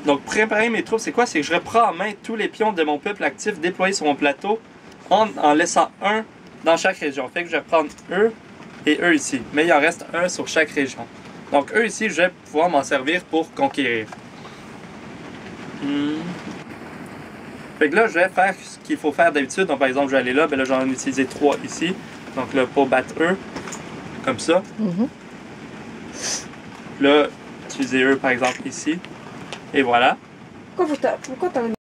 Donc, préparer mes troupes, c'est quoi? C'est que je reprends en main tous les pions de mon peuple actif déployés sur mon plateau en laissant un dans chaque région. Fait que je vais prendre eux et eux ici. Mais il en reste un sur chaque région. Donc, eux ici, je vais pouvoir m'en servir pour conquérir. Fait que là, je vais faire ce qu'il faut faire d'habitude. Donc, par exemple, je vais aller là. Ben là, j'en ai utilisé 3 ici. Donc là, pour battre eux, comme ça. Là, utiliser eux, par exemple, ici. Et voilà. Pourquoi t'as